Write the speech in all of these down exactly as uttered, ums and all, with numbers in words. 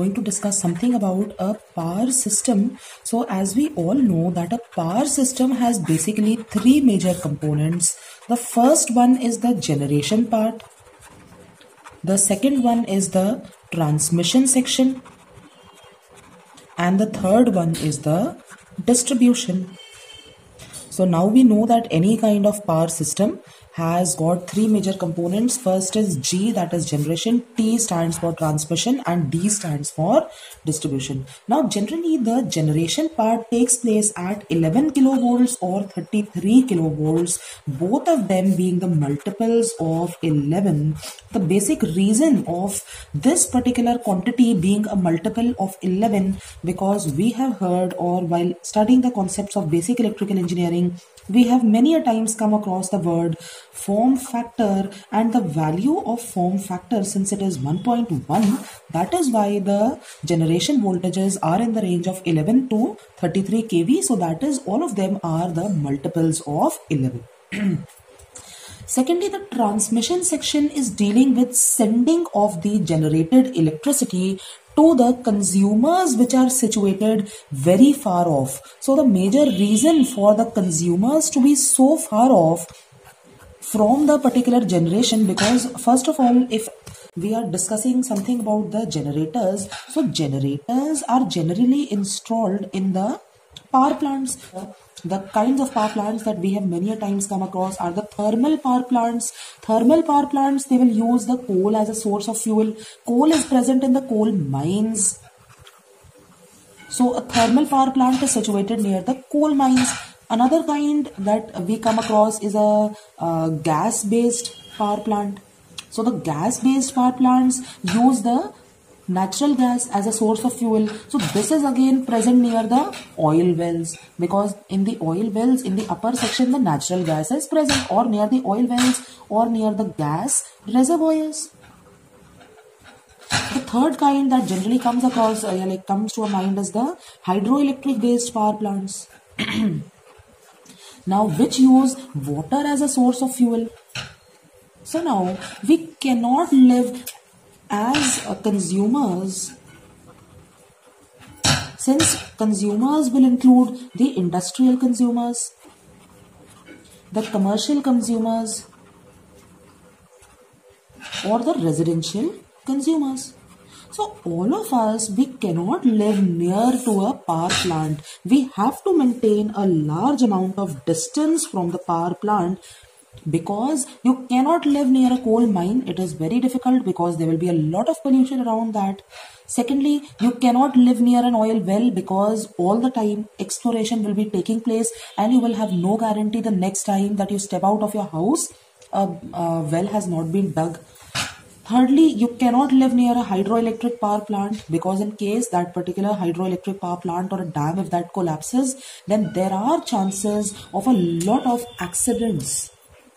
going to discuss something about a power system. So as we all know that a power system has basically three major components. The first one is the generation part. The second one is the transmission section. And the third one is the distribution. So now we know that any kind of power system has got three major components. First is G, that is generation, T stands for transmission, and D stands for distribution. Now generally the generation part takes place at eleven kilovolts or thirty-three kilovolts, both of them being the multiples of eleven. The basic reason of this particular quantity being a multiple of eleven, because we have heard, or while studying the concepts of basic electrical engineering, we have many a times come across the word form factor, and the value of form factor, since it is one point one, that is why the generation voltages are in the range of eleven to thirty-three kV. So that is, all of them are the multiples of eleven. Secondly, the transmission section is dealing with sending of the generated electricity to the consumers which are situated very far off. So the major reason for the consumers to be so far off from the particular generation, because first of all, if we are discussing something about the generators, so generators are generally installed in the power plants. The kinds of power plants that we have many a times come across are the thermal power plants. Thermal power plants, they will use the coal as a source of fuel. Coal is present in the coal mines. So a thermal power plant is situated near the coal mines. Another kind that we come across is a, a gas-based power plant. So the gas-based power plants use the natural gas as a source of fuel. So this is again present near the oil wells, because in the oil wells, in the upper section, the natural gas is present, or near the oil wells, or near the gas reservoirs. The third kind that generally comes across, uh, like comes to our mind, is the hydroelectric based power plants. Now, which use water as a source of fuel. So now we cannot live as uh, consumers, since consumers will include the industrial consumers, the commercial consumers, or the residential consumers. So all of us, we cannot live near to a power plant. We have to maintain a large amount of distance from the power plant, because you cannot live near a coal mine. It is very difficult, because there will be a lot of pollution around that. Secondly, you cannot live near an oil well, because all the time exploration will be taking place, and you will have no guarantee the next time that you step out of your house, a, a well has not been dug. Thirdly, you cannot live near a hydroelectric power plant, because in case that particular hydroelectric power plant or a dam, if that collapses, then there are chances of a lot of accidents.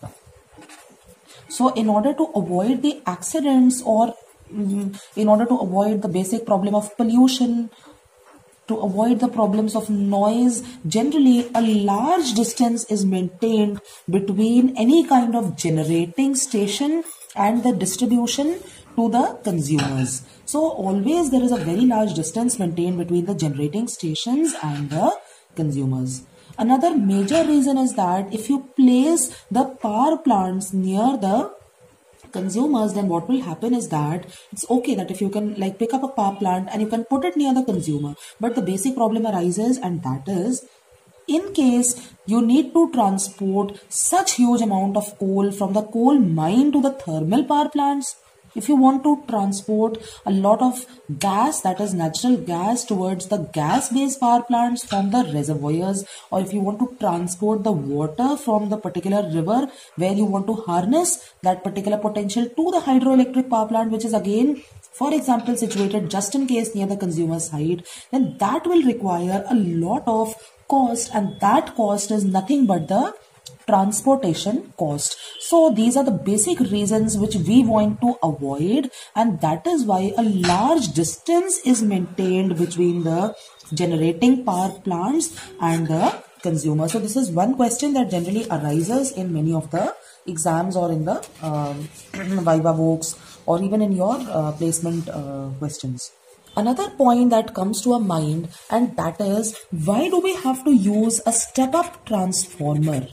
So in order to avoid the accidents, or mm, in order to avoid the basic problem of pollution, to avoid the problems of noise, generally a large distance is maintained between any kind of generating station and the distribution to the consumers. So always there is a very large distance maintained between the generating stations and the consumers. Another major reason is that if you place the power plants near the consumers, then what will happen is that it's okay that if you can like pick up a power plant and you can put it near the consumer, but the basic problem arises, and that is, in case you need to transport such huge amount of coal from the coal mine to the thermal power plants, if you want to transport a lot of gas, that is natural gas, towards the gas-based power plants from the reservoirs, or if you want to transport the water from the particular river where you want to harness that particular potential to the hydroelectric power plant, which is again, for example, situated just in case near the consumer side, then that will require a lot of cost, and that cost is nothing but the transportation cost. So these are the basic reasons which we want to avoid, and that is why a large distance is maintained between the generating power plants and the consumer. So this is one question that generally arises in many of the exams, or in the um, Viva Vox, or even in your uh, placement uh, questions. Another point that comes to our mind, and that is, why do we have to use a step-up transformer?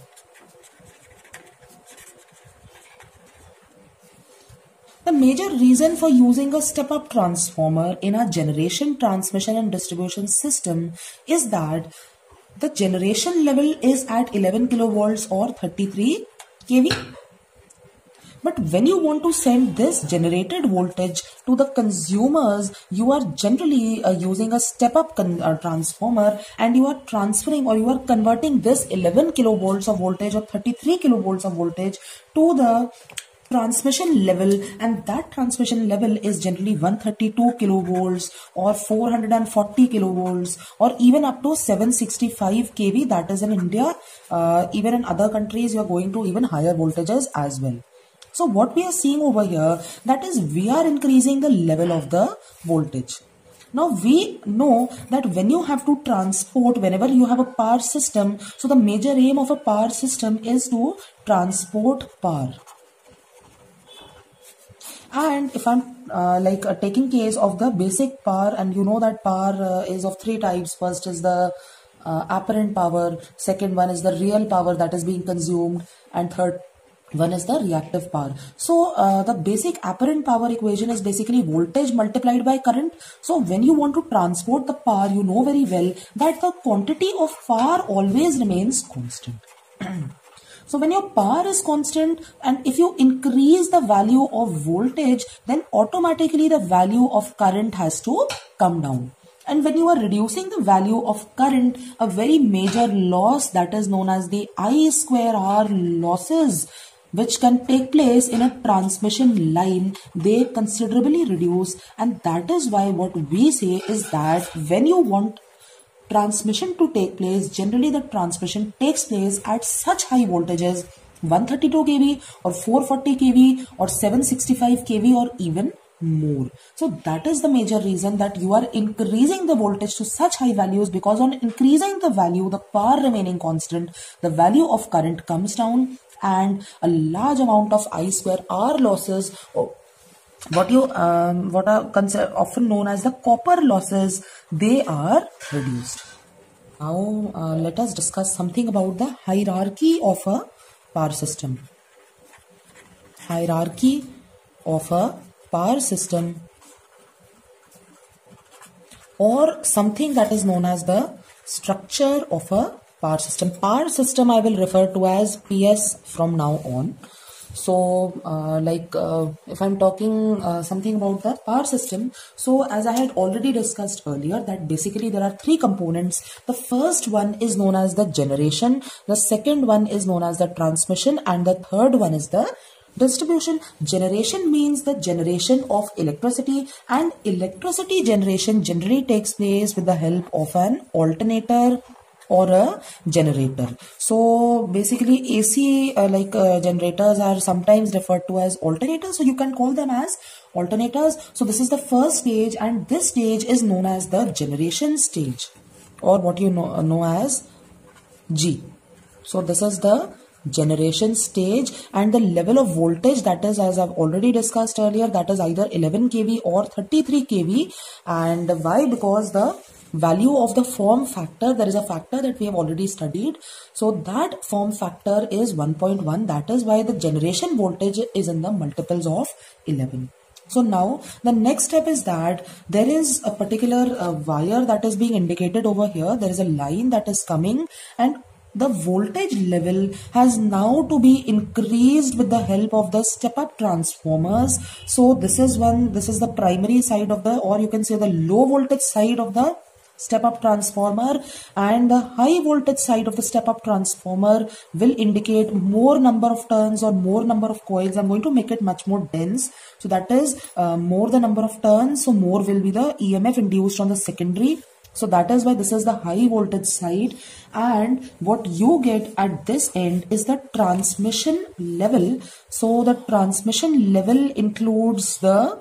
The major reason for using a step-up transformer in a generation, transmission and distribution system is that the generation level is at eleven kilovolts or thirty-three k V. But when you want to send this generated voltage to the consumers, you are generally uh, using a step-up uh, transformer, and you are transferring or you are converting this eleven kilovolts of voltage or thirty-three kilovolts of voltage to the transmission level, and that transmission level is generally one hundred thirty-two kilovolts or four hundred forty kilovolts or even up to seven hundred sixty-five k V. That is in India. Uh, even in other countries, you are going to even higher voltages as well. So what we are seeing over here, that is, we are increasing the level of the voltage. Now we know that when you have to transport, whenever you have a power system, so the major aim of a power system is to transport power. And if I'm uh, like uh, taking case of the basic power, and you know that power uh, is of three types. First is the uh, apparent power, second one is the real power that is being consumed, and third one is the reactive power. So uh, the basic apparent power equation is basically voltage multiplied by current. So when you want to transport the power, you know very well that the quantity of power always remains constant. So when your power is constant, and if you increase the value of voltage, then automatically the value of current has to come down. And when you are reducing the value of current, a very major loss that is known as the I square R losses, which can take place in a transmission line, they considerably reduce. And that is why what we say is that when you want transmission to take place, generally the transmission takes place at such high voltages, one hundred thirty-two k V or four hundred forty k V or seven hundred sixty-five k V or even more. So that is the major reason that you are increasing the voltage to such high values, because on increasing the value, the power remaining constant, the value of current comes down, and a large amount of I square R losses, or what you um, what are often known as the copper losses, they are reduced. Now uh, let us discuss something about the hierarchy of a power system. Hierarchy of a power system, or something that is known as the structure of a power system. Power system I will refer to as P S from now on. So uh, like uh, if I'm talking uh, something about the power system, so as I had already discussed earlier, that basically there are three components. The first one is known as the generation, the second one is known as the transmission, and the third one is the distribution. Generation means the generation of electricity, and electricity generation generally takes place with the help of an alternator or a generator. So basically A C uh, like uh, generators are sometimes referred to as alternators, so you can call them as alternators. So this is the first stage, and this stage is known as the generation stage, or what you know, know as G. So this is the generation stage, and the level of voltage, that is, as I've already discussed earlier, that is either eleven k V or thirty-three k V. And why? Because the value of the form factor, there is a factor that we have already studied, so that form factor is one point one. That is why the generation voltage is in the multiples of eleven. So now the next step is that there is a particular uh, wire that is being indicated over here. There is a line that is coming, and the voltage level has now to be increased with the help of the step-up transformers. So this is one, this is the primary side of the, or you can say the low voltage side of the step-up transformer, and the high voltage side of the step-up transformer will indicate more number of turns or more number of coils. I'm going to make it much more dense. So that is uh, more the number of turns, so more will be the E M F induced on the secondary. So that is why this is the high voltage side, and what you get at this end is the transmission level. So the transmission level includes the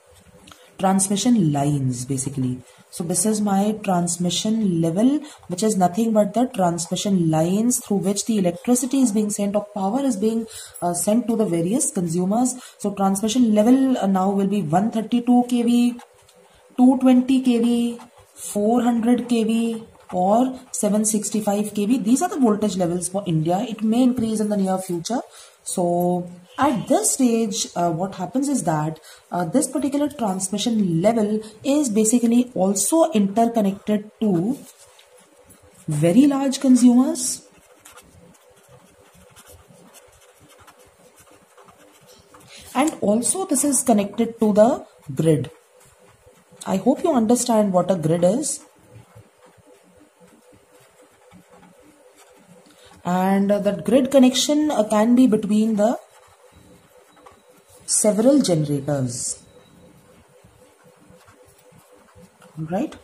transmission lines basically. So this is my transmission level, which is nothing but the transmission lines through which the electricity is being sent, or power is being uh, sent to the various consumers. So transmission level uh, now will be one hundred thirty-two k V, two twenty kV, four hundred kV or seven sixty-five kV. These are the voltage levels for India. It may increase in the near future. So at this stage, uh, what happens is that uh, this particular transmission level is basically also interconnected to very large consumers and also this is connected to the grid. I hope you understand what a grid is. And uh, that grid connection uh, can be between the several generators, right?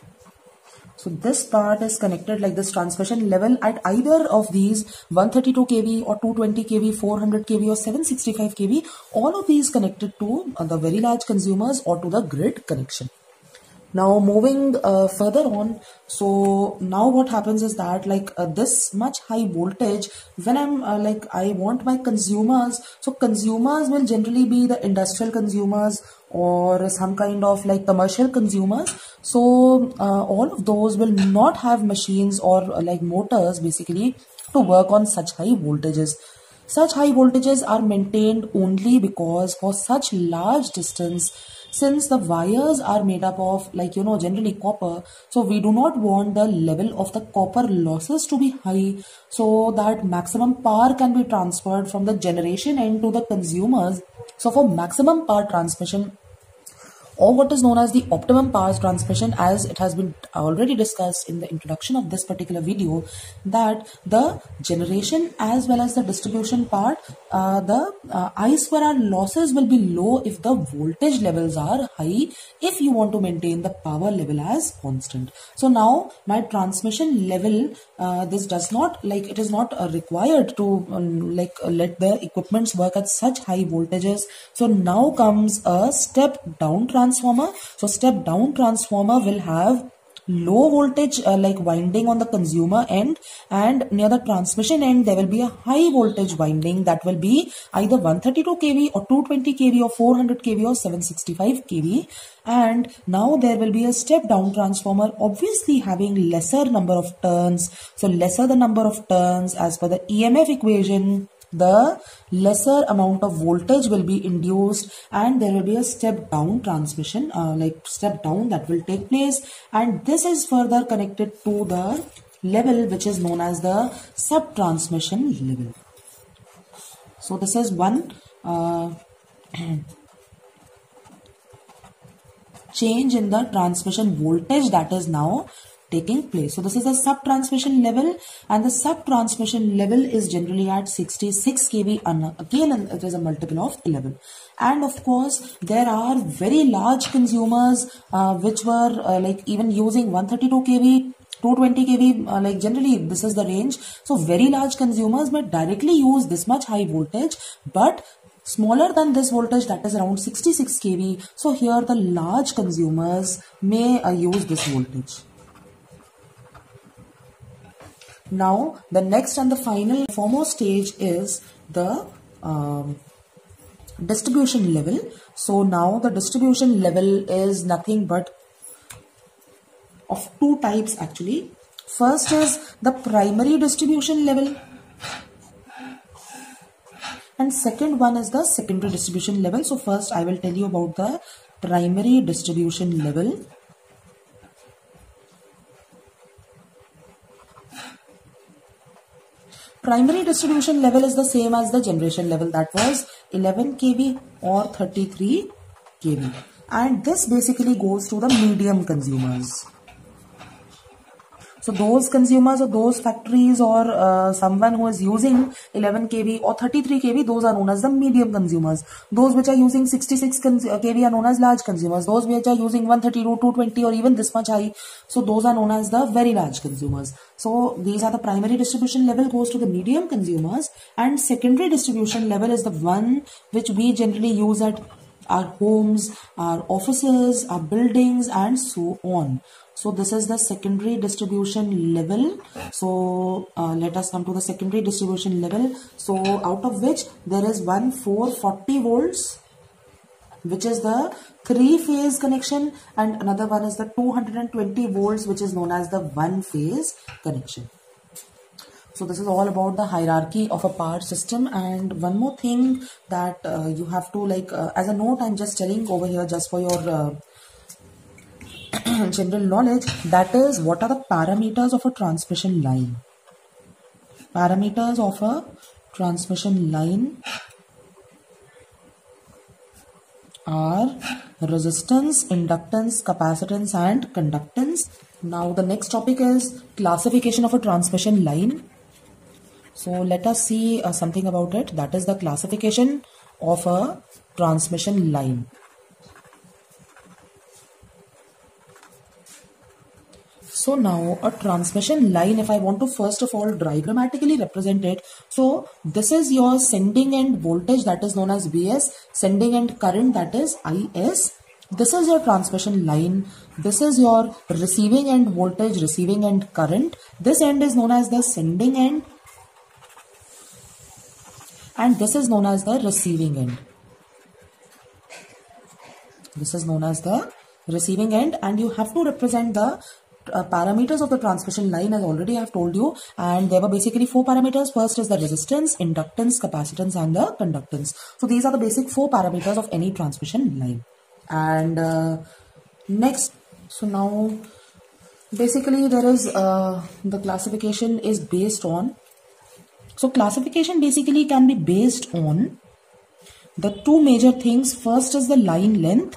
So this part is connected like this transmission level at either of these one thirty-two kV or two twenty kV, four hundred kV or seven sixty-five kV. All of these connected to uh, the very large consumers or to the grid connection. Now moving uh, further on, so now what happens is that like uh, this much high voltage, when I'm uh, like I want my consumers, so consumers will generally be the industrial consumers or some kind of like commercial consumers. So uh, all of those will not have machines or uh, like motors basically to work on such high voltages. Such high voltages are maintained only because for such large distance, since the wires are made up of like you know generally copper, so we do not want the level of the copper losses to be high so that maximum power can be transferred from the generation end to the consumers. So for maximum power transmission or what is known as the optimum power transmission, as it has been already discussed in the introduction of this particular video, that the generation as well as the distribution part, uh, the uh, I square R losses will be low if the voltage levels are high, if you want to maintain the power level as constant. So now my transmission level, uh, this does not like it is not uh, required to um, like uh, let the equipments work at such high voltages. So now comes a step down transmission. Transformer. So step down transformer will have low voltage uh, like winding on the consumer end, and near the transmission end there will be a high voltage winding that will be either one thirty-two kV or two twenty kV or four hundred kV or seven sixty-five kV. And now there will be a step down transformer, obviously having lesser number of turns. So lesser the number of turns as per the E M F equation, the lesser amount of voltage will be induced, and there will be a step down transmission uh, like step down that will take place, and this is further connected to the level which is known as the sub transmission level. So this is one uh, change in the transmission voltage that is now taking place. So this is a sub transmission level, and the sub transmission level is generally at sixty-six kV, and again it is a multiple of eleven. And of course there are very large consumers uh, which were uh, like even using one thirty-two kV, two twenty kV, uh, like generally this is the range. So very large consumers may directly use this much high voltage, but smaller than this voltage, that is around sixty-six kV. So here the large consumers may uh, use this voltage. Now the next and the final foremost stage is the um, distribution level. So now the distribution level is nothing but of two types actually. First is the primary distribution level, and second one is the secondary distribution level. So first I will tell you about the primary distribution level. Primary distribution level is the same as the generation level, that was eleven kV or thirty-three kV, and this basically goes to the medium consumers. So those consumers or those factories or uh, someone who is using eleven kV or thirty-three kV, those are known as the medium consumers. Those which are using sixty-six kV are known as large consumers. Those which are using one thirty-two, two twenty or even this much high, so those are known as the very large consumers. So these are the primary distribution level goes to the medium consumers, and secondary distribution level is the one which we generally use at our homes, our offices, our buildings and so on. So this is the secondary distribution level. So uh, let us come to the secondary distribution level. So out of which there is one four forty volts, which is the three phase connection, and another one is the two hundred twenty volts, which is known as the one phase connection. So this is all about the hierarchy of a power system. And one more thing that uh, you have to like uh, as a note, I'm just telling over here just for your uh, general knowledge, that is what are the parameters of a transmission line. Parameters of a transmission line are resistance, inductance, capacitance and conductance. Now the next topic is classification of a transmission line. So let us see uh, something about it. That is the classification of a transmission line. So now a transmission line, if I want to first of all diagrammatically represent it, so this is your sending end voltage, that is known as V S, sending end current, that is I S. This is your transmission line. This is your receiving end voltage, receiving end current. This end is known as the sending end, and this is known as the receiving end. This is known as the receiving end, and you have to represent the uh, parameters of the transmission line, as already I have told you, and there were basically four parameters. First is the resistance, inductance, capacitance and the conductance. So these are the basic four parameters of any transmission line. And uh, next, so now basically there is uh, the classification is based on, so classification basically can be based on the two major things. First is the line length,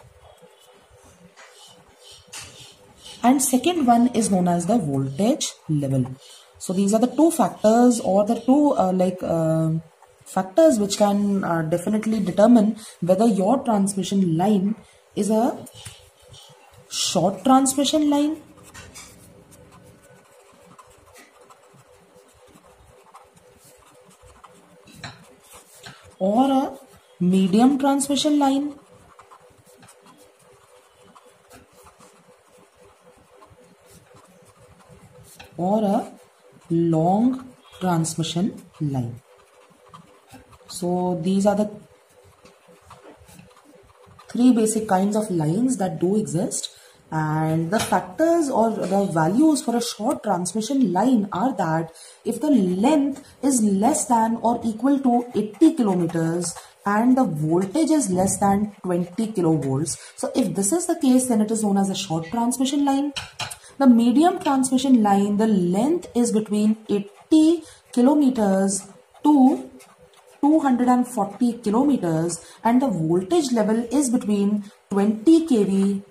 and second one is known as the voltage level. So these are the two factors, or the two uh, like uh, factors which can uh, definitely determine whether your transmission line is a short transmission line or a medium transmission line or a long transmission line. So these are the three basic kinds of lines that do exist, and the factors or the values for a short transmission line are that if the length is less than or equal to eighty kilometers and the voltage is less than twenty kilovolts. So if this is the case, then it is known as a short transmission line. The medium transmission line, the length is between eighty kilometers to two hundred forty kilometers and the voltage level is between twenty kV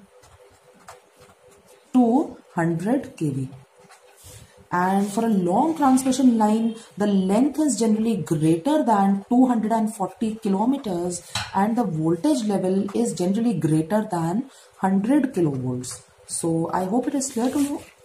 to one hundred kV. And for a long transmission line, the length is generally greater than two hundred forty kilometers and the voltage level is generally greater than one hundred kilovolts. So I hope it is clear to you.